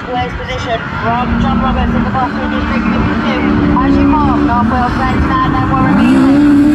place position from John Roberts in the Boston District 52. As you come off North Wales 29, then we're immediately.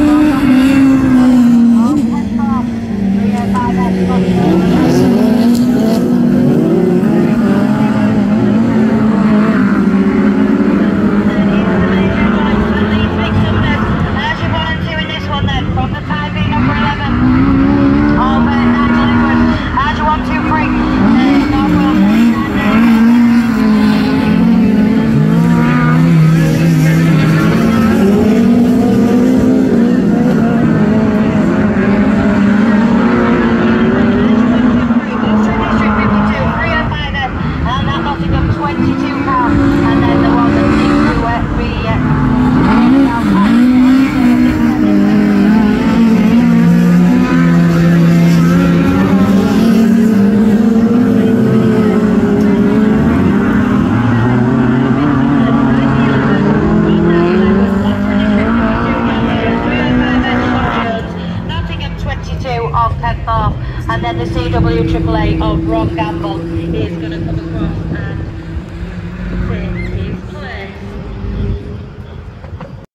And then the CW AAA of Ron